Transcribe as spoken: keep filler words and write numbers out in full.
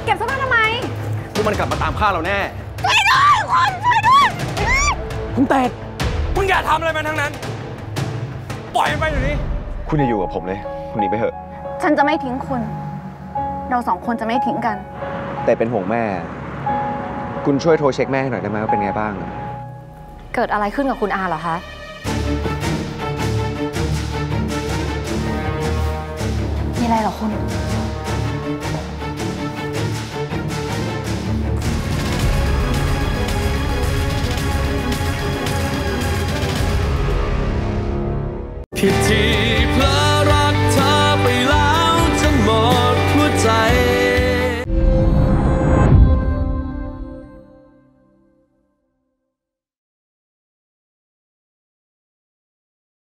เก็บเสื้อผ้าทำไมพวกมันกลับมาตามฆ่าเราแน่ช่วยด้วยคนช่วยด้วยคุณเตดคุณอย่าทำอะไรมันทั้งนั้นปล่อยมันไปเดี๋ยวนี้คุณอย่าอยู่กับผมเลยคุณหนีไปเถอะฉันจะไม่ทิ้งคุณเราสองคนจะไม่ทิ้งกันแต่เป็นห่วงแม่คุณช่วยโทรเช็คแม่ให้หน่อยได้ไหมว่าเป็นไงบ้างเกิดอะไรขึ้นกับคุณอาเหรอคะมีอะไรเหรอคุณ